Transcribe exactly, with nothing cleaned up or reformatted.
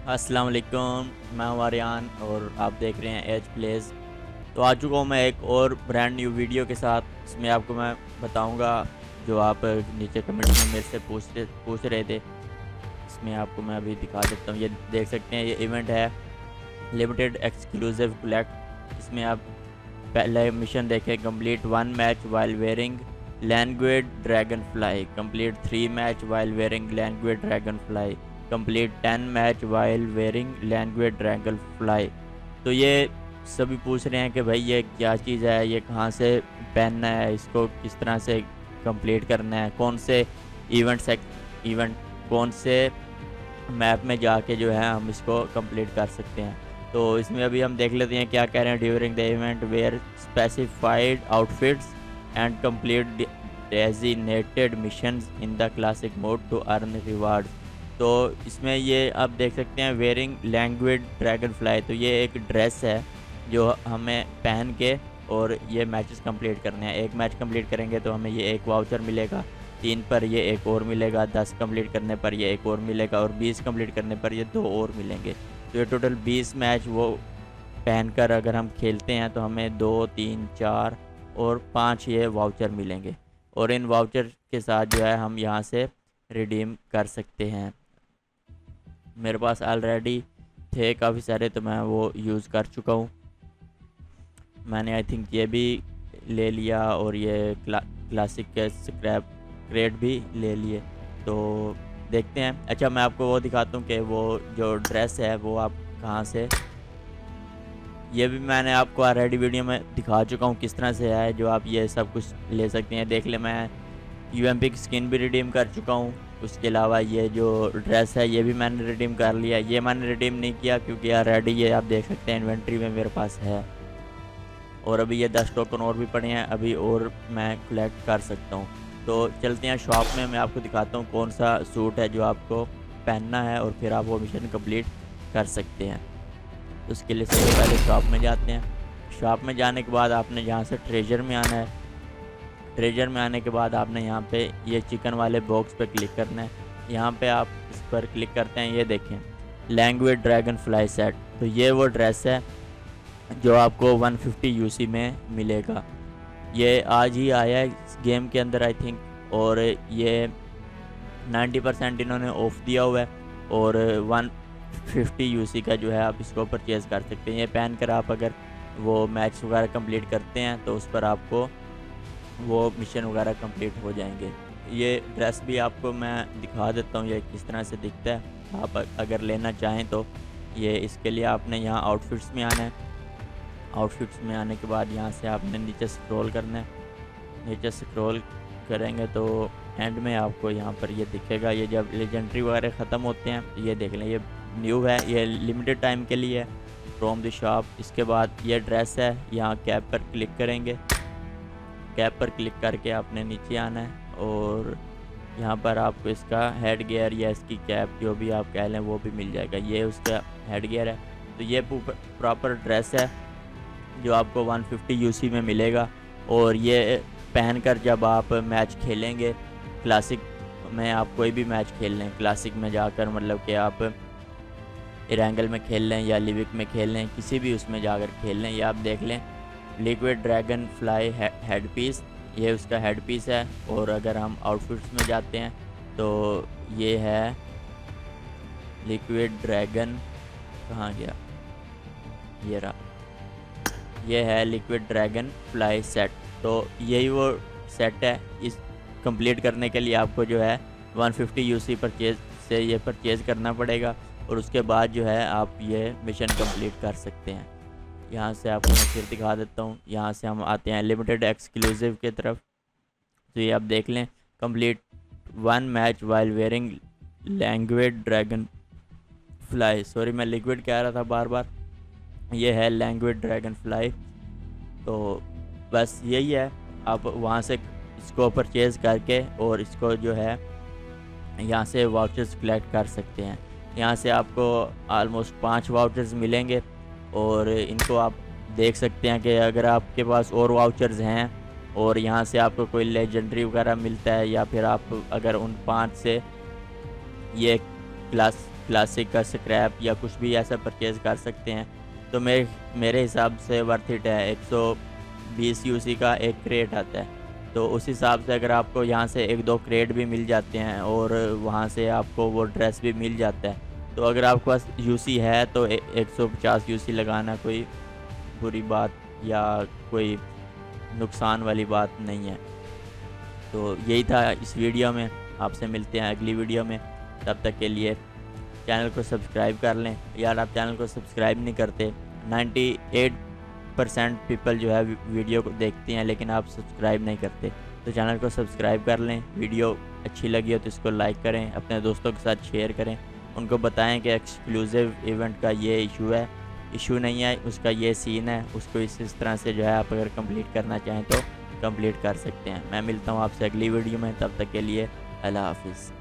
अस्सलाम वालेकुम, मैं हूं आर्यान और आप देख रहे हैं एज प्लेज। तो आ चुका हूं मैं एक और ब्रांड न्यू वीडियो के साथ। इसमें आपको मैं बताऊंगा जो आप नीचे कमेंट में मेरे से पूछ रहे पूछ रहे थे। इसमें आपको मैं अभी दिखा देता हूं। ये देख सकते हैं, ये इवेंट है लिमिटेड एक्सक्लूसिव कलेक्ट। इसमें आप पहले मिशन देखें, complete one match while wearing language dragonfly, complete three match while wearing language dragonfly, complete ten match while wearing language dragonfly. तो ये सभी पूछ रहे हैं कि भाई ये क्या चीज़ है, ये कहाँ से पहनना है, इसको किस तरह से कंप्लीट करना है, कौन से इवेंट से इवेंट कौन से मैप में जाके जो है हम इसको कंप्लीट कर सकते हैं। तो इसमें अभी हम देख लेते हैं क्या कह रहे हैं। During the event wear specified outfits and complete designated missions in the classic mode to earn reward. तो इसमें ये आप देख सकते हैं वेयरिंग लैंग्वेज ड्रैगन फ्लाई। तो ये एक ड्रेस है जो हमें पहन के और ये मैचेस कंप्लीट करने हैं। एक मैच कंप्लीट करेंगे तो हमें ये एक वाउचर मिलेगा, तीन पर ये एक और मिलेगा, दस कंप्लीट करने पर ये एक और मिलेगा और बीस कंप्लीट करने पर ये दो और मिलेंगे। तो ये टोटल बीस मैच वो पहनकर अगर हम खेलते हैं तो हमें दो तीन चार और पाँच ये वाउचर मिलेंगे और इन वाउचर के साथ जो है हम यहाँ से रिडीम कर सकते हैं। मेरे पास ऑलरेडी थे काफ़ी सारे तो मैं वो यूज़ कर चुका हूँ। मैंने आई थिंक ये भी ले लिया और ये क्ला, क्लासिक के स्क्रैप क्रेट भी ले लिए। तो देखते हैं। अच्छा, मैं आपको वो दिखाता हूँ कि वो जो ड्रेस है वो आप कहाँ से, ये भी मैंने आपको ऑलरेडी वीडियो में दिखा चुका हूँ किस तरह से है जो आप ये सब कुछ ले सकते हैं। देख ले, मैं यू एम पी की स्किन भी रिडीम कर चुका हूँ। उसके अलावा ये जो ड्रेस है ये भी मैंने रिडीम कर लिया। ये मैंने रिडीम नहीं किया क्योंकि ऑलरेडी ये आप देख सकते हैं इन्वेंट्री में मेरे पास है और अभी ये दस टोकन और भी पड़े हैं, अभी और मैं कलेक्ट कर सकता हूँ। तो चलते हैं शॉप में, मैं आपको दिखाता हूँ कौन सा सूट है जो आपको पहनना है और फिर आप वो मिशन कंप्लीट कर सकते हैं। तो उसके लिए सबसे पहले शॉप में जाते हैं। शॉप में जाने के बाद आपने यहाँ से ट्रेजर में आना है। ट्रेजर में आने के बाद आपने यहाँ पे ये चिकन वाले बॉक्स पे क्लिक करना है। यहाँ पे आप इस पर क्लिक करते हैं, ये देखें लैंग्वेज ड्रैगन फ्लाई सेट। तो ये वो ड्रेस है जो आपको एक सौ पचास यूसी में मिलेगा। ये आज ही आया है इस गेम के अंदर आई थिंक, और ये नब्बे परसेंट इन्होंने ऑफ दिया हुआ है और एक सौ पचास यूसी का जो है आप इसको परचेज़ कर सकते हैं। ये पहन कर आप अगर वो मैच वगैरह कंप्लीट करते हैं तो उस पर आपको वो मिशन वगैरह कंप्लीट हो जाएंगे। ये ड्रेस भी आपको मैं दिखा देता हूँ ये किस तरह से दिखता है। आप अगर लेना चाहें तो ये इसके लिए आपने यहाँ आउटफिट्स में आना है। आउटफिट्स में आने के बाद यहाँ से आपने नीचे स्क्रॉल करना है। नीचे स्क्रॉल करेंगे तो एंड में आपको यहाँ पर ये दिखेगा। ये जब लेजेंडरी वगैरह ख़त्म होते हैं, ये देख लें, ये न्यू है, ये लिमिटेड टाइम के लिए है फ्रॉम द शॉप। इसके बाद ये ड्रेस है, यहाँ कैप पर क्लिक करेंगे। कैप पर क्लिक करके आपने नीचे आना है और यहाँ पर आपको इसका हेड गियर या इसकी कैप जो भी आप कह लें वो भी मिल जाएगा। ये उसका हेड गियर है। तो ये प्रॉपर ड्रेस है जो आपको एक सौ पचास यूसी में मिलेगा और ये पहनकर जब आप मैच खेलेंगे, क्लासिक में आप कोई भी मैच खेल लें, क्लासिक में जाकर मतलब कि आप इरेंगल में खेल लें या लिविक में खेल लें, किसी भी उसमें जाकर खेल लें, या आप देख लें liquid dragonfly head piece, ये उसका हेड पीस है। और अगर हम आउटफिट्स में जाते हैं तो ये है लिक्विड ड्रैगन, कहाँ गया, ये रहा, ये है लिक्विड ड्रैगन फ्लाई सेट। तो यही वो सेट है। इस कंप्लीट करने के लिए आपको जो है एक सौ पचास यूसी परचेज से ये परचेज़ करना पड़ेगा और उसके बाद जो है आप ये मिशन कंप्लीट कर सकते हैं। यहाँ से आपको मैं फिर दिखा देता हूँ। यहाँ से हम आते हैं लिमिटेड एक्सक्लूसिव की तरफ। तो ये आप देख लें, complete one match while wearing language dragonfly, sorry मैं लिक्विड कह रहा था बार बार, ये है लैंग्वेज ड्रैगन फ्लाई। तो बस यही है, आप वहाँ से इसको परचेज़ करके और इसको जो है यहाँ से वाउचर्स कलेक्ट कर सकते हैं। यहाँ से आपको आलमोस्ट पाँच वाउचर्स मिलेंगे और इनको आप देख सकते हैं कि अगर आपके पास और वाउचर्स हैं और यहाँ से आपको कोई लेजेंडरी वगैरह मिलता है या फिर आप अगर उन पाँच से ये क्लास क्लासिक का स्क्रैप या कुछ भी ऐसा परचेज़ कर सकते हैं। तो मेरे मेरे हिसाब से वर्थ इट है। एक सौ बीस यूसी का एक क्रेट आता है, तो उस हिसाब से अगर आपको यहाँ से एक दो क्रेट भी मिल जाते हैं और वहाँ से आपको वो ड्रेस भी मिल जाता है, तो अगर आपके पास यूसी है तो एक सौ पचास यूसी लगाना कोई बुरी बात या कोई नुकसान वाली बात नहीं है। तो यही था इस वीडियो में। आपसे मिलते हैं अगली वीडियो में, तब तक के लिए चैनल को सब्सक्राइब कर लें। यार आप चैनल को सब्सक्राइब नहीं करते। अट्ठानवे परसेंट पीपल जो है वीडियो को देखते हैं लेकिन आप सब्सक्राइब नहीं करते, तो चैनल को सब्सक्राइब कर लें। वीडियो अच्छी लगी हो तो इसको लाइक करें, अपने दोस्तों के साथ शेयर करें, उनको बताएं कि एक्सक्लूसिव इवेंट का ये इशू है, इशू नहीं है, उसका ये सीन है, उसको इस इस तरह से जो है आप अगर कंप्लीट करना चाहें तो कंप्लीट कर सकते हैं। मैं मिलता हूँ आपसे अगली वीडियो में, तब तक के लिए अल्लाह हाफिज़।